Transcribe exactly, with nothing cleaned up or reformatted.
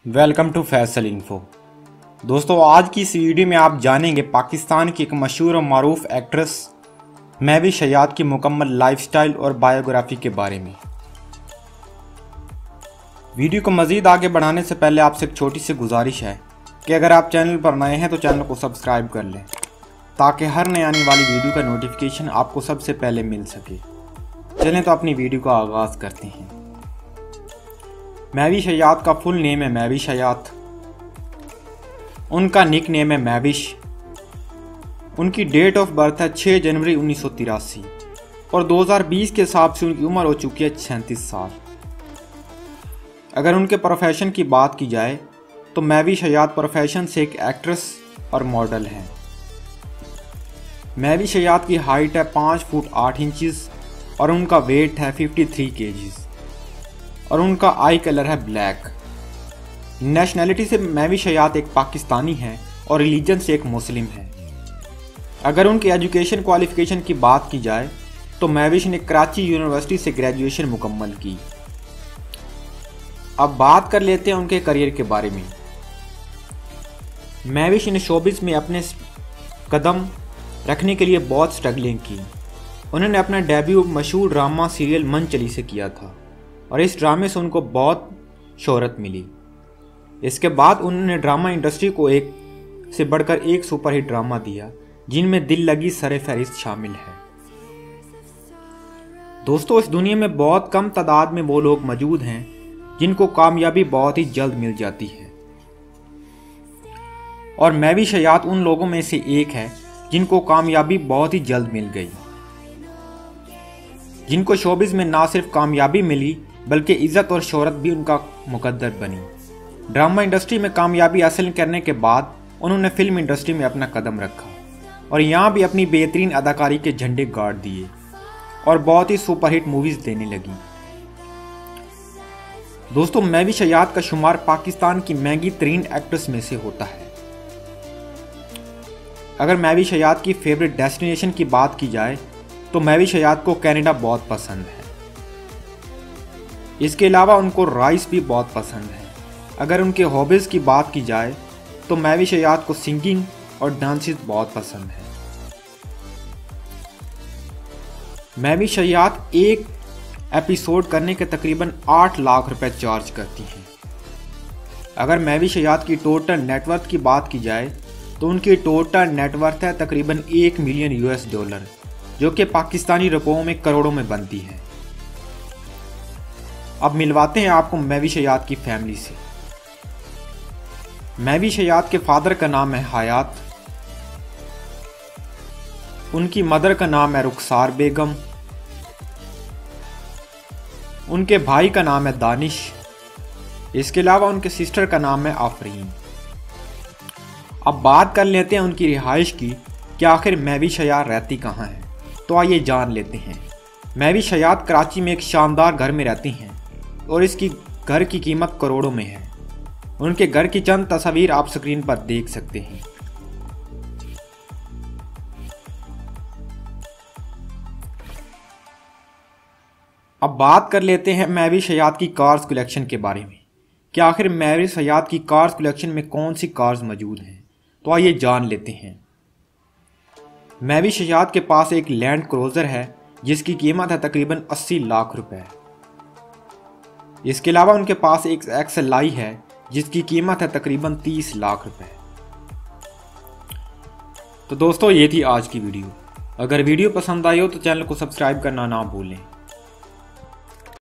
Welcome to Faisal info. दोस्तों, आज की इस वीडियो में आप जानेंगे पाकिस्तान की एक मशहूर और मारूफ एक्ट्रेस महविश हयात की मुकम्मल लाइफस्टाइल और बायोग्राफी के बारे में। वीडियो को मज़ीद आगे बढ़ाने से पहले आपसे एक छोटी सी गुजारिश है कि अगर आप चैनल पर नए हैं तो चैनल को सब्सक्राइब कर लें ताकि हर नई आने वाली वीडियो का नोटिफिकेशन आपको सबसे पहले मिल सके। चलें तो अपनी वीडियो का आगाज़ करते हैं। महविश हयात का फुल नेम है महविश हयात। उनका निक नेम है महविश। उनकी डेट ऑफ बर्थ है छह जनवरी उन्नीस सौ तिरासी और दो हज़ार बीस के हिसाब से उनकी उम्र हो चुकी है सैंतीस साल। अगर उनके प्रोफेशन की बात की जाए तो महविश हयात प्रोफेशन से एक एक्ट्रेस और मॉडल हैं। महविश हयात की हाइट है पाँच फुट आठ इंचज़ और उनका वेट है तिरेपन केजीज़ और उनका आई कलर है ब्लैक। नेशनैलिटी से महविश हयात एक पाकिस्तानी है और रिलीजन से एक मुस्लिम है। अगर उनकी एजुकेशन क्वालिफिकेशन की बात की जाए तो महविश ने कराची यूनिवर्सिटी से ग्रेजुएशन मुकम्मल की। अब बात कर लेते हैं उनके करियर के बारे में। महविश ने शोबिस में अपने कदम रखने के लिए बहुत स्ट्रगलिंग की। उन्होंने अपना डेब्यू मशहूर ड्रामा सीरियल मन चली से किया था और इस ड्रामे से उनको बहुत शोहरत मिली। इसके बाद उन्होंने ड्रामा इंडस्ट्री को एक से बढ़कर एक सुपरहिट ड्रामा दिया जिनमें दिल लगी सरे फहरिस्त शामिल है। दोस्तों, इस दुनिया में बहुत कम तादाद में वो लोग मौजूद हैं जिनको कामयाबी बहुत ही जल्द मिल जाती है और महविश हयात उन लोगों में से एक है जिनको कामयाबी बहुत ही जल्द मिल गई, जिनको शोबिस में ना सिर्फ कामयाबी मिली बल्कि इज्जत और शोहरत भी उनका मुकद्दर बनी। ड्रामा इंडस्ट्री में कामयाबी हासिल करने के बाद उन्होंने फिल्म इंडस्ट्री में अपना कदम रखा और यहाँ भी अपनी बेहतरीन अदाकारी के झंडे गाड़ दिए और बहुत ही सुपरहिट मूवीज देने लगी। दोस्तों, महविश हयात का शुमार पाकिस्तान की महंगी तरीन एक्ट्रेस में से होता है। अगर महविश हयात की फेवरेट डेस्टिनेशन की बात की जाए तो महविश हयात को कनाडा बहुत पसंद है। इसके अलावा उनको राइस भी बहुत पसंद है। अगर उनके हॉबीज़ की बात की जाए तो महविश हयात को सिंगिंग और डांसेस बहुत पसंद है। महविश हयात एक एपिसोड करने के तकरीबन आठ लाख रुपए चार्ज करती हैं। अगर महविश हयात की टोटल नेटवर्थ की बात की जाए तो उनकी टोटल नेटवर्थ है तकरीबन एक मिलियन यूएस डॉलर, जो कि पाकिस्तानी रुपयों में करोड़ों में बनती है। अब मिलवाते हैं आपको महविश हयात की फैमिली से। महविश हयात के फादर का नाम है हयात। उनकी मदर का नाम है रुखसार बेगम। उनके भाई का नाम है दानिश। इसके अलावा उनके सिस्टर का नाम है आफरीन। अब बात कर लेते हैं उनकी रिहाइश की कि आखिर महविश हयात रहती कहाँ है। तो आइए जान लेते हैं। महविश हयात कराची में एक शानदार घर में रहती हैं और इसकी घर की कीमत करोड़ों में है। उनके घर की चंद तस्वीर आप स्क्रीन पर देख सकते हैं। अब बात कर लेते हैं महविश हयात की कार्स कलेक्शन के बारे में कि आखिर महविश हयात की कार्स कलेक्शन में कौन सी कार्स मौजूद हैं। तो आइए जान लेते हैं। महविश हयात के पास एक लैंड क्रूजर है जिसकी कीमत है तकरीबन अस्सी लाख रुपए। इसके अलावा उनके पास एक एक्स एल आई है जिसकी कीमत है तकरीबन तीस लाख रुपए। तो दोस्तों, ये थी आज की वीडियो। अगर वीडियो पसंद आई हो तो चैनल को सब्सक्राइब करना ना भूलें।